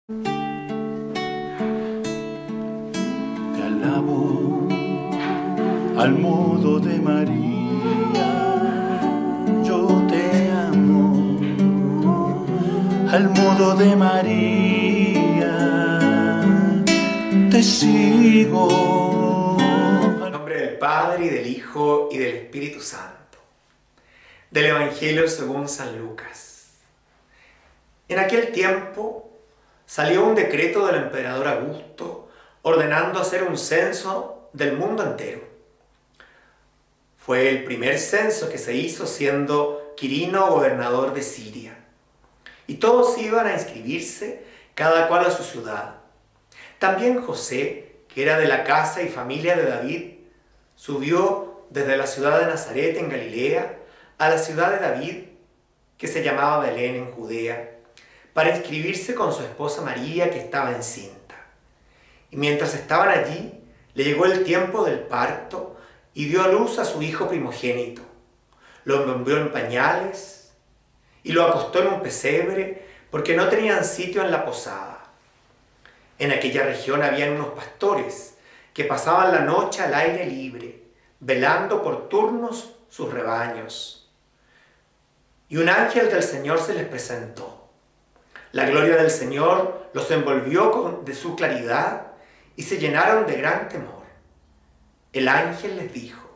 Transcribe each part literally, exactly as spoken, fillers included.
Te alabo al modo de María, yo te amo al modo de María, te sigo. En nombre del Padre, y del Hijo, y del Espíritu Santo. Del Evangelio según San Lucas. En aquel tiempo salió un decreto del emperador Augusto ordenando hacer un censo del mundo entero. Fue el primer censo que se hizo siendo Quirino gobernador de Siria. Y todos iban a inscribirse, cada cual a su ciudad. También José, que era de la casa y familia de David, subió desde la ciudad de Nazaret en Galilea a la ciudad de David, que se llamaba Belén en Judea, para inscribirse con su esposa María, que estaba encinta. Y mientras estaban allí, le llegó el tiempo del parto y dio a luz a su hijo primogénito. Lo envolvió en pañales y lo acostó en un pesebre porque no tenían sitio en la posada. En aquella región habían unos pastores que pasaban la noche al aire libre, velando por turnos sus rebaños. Y un ángel del Señor se les presentó. La gloria del Señor los envolvió con, de su claridad y se llenaron de gran temor. El ángel les dijo: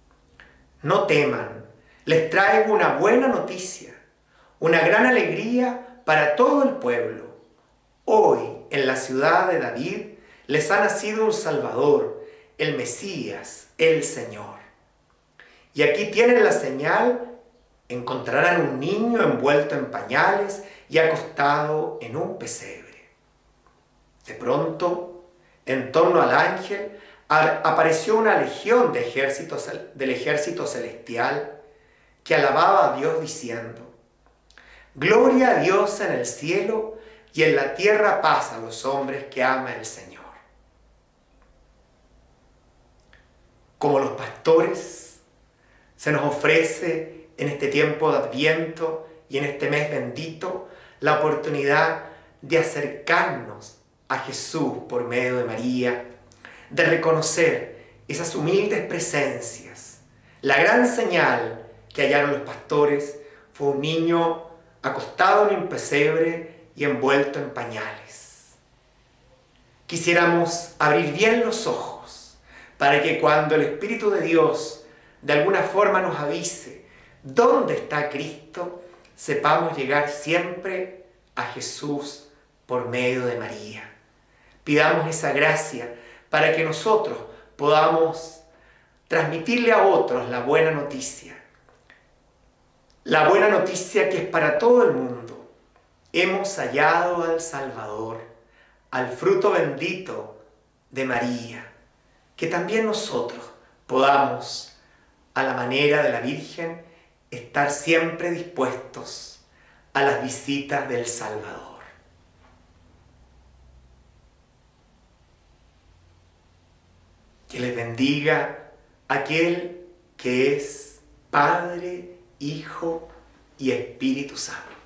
no teman, les traigo una buena noticia, una gran alegría para todo el pueblo. Hoy, en la ciudad de David, les ha nacido un Salvador, el Mesías, el Señor. Y aquí tienen la señal: encontrarán un niño envuelto en pañales y acostado en un pesebre. De pronto, en torno al ángel, apareció una legión de ejércitos, del ejército celestial que alababa a Dios diciendo: gloria a Dios en el cielo y en la tierra paz a los hombres que ama el Señor. Como los pastores, se nos ofrece en este tiempo de Adviento y en este mes bendito la oportunidad de acercarnos a Jesús por medio de María, de reconocer esas humildes presencias. La gran señal que hallaron los pastores fue un niño acostado en un pesebre y envuelto en pañales. Quisiéramos abrir bien los ojos para que cuando el Espíritu de Dios de alguna forma nos avise dónde está Cristo, sepamos llegar siempre a Jesús por medio de María. Pidamos esa gracia para que nosotros podamos transmitirle a otros la buena noticia. La buena noticia que es para todo el mundo. Hemos hallado al Salvador, al fruto bendito de María. Que también nosotros podamos, a la manera de la Virgen, estar siempre dispuestos a las visitas del Salvador. Que les bendiga aquel que es Padre, Hijo y Espíritu Santo.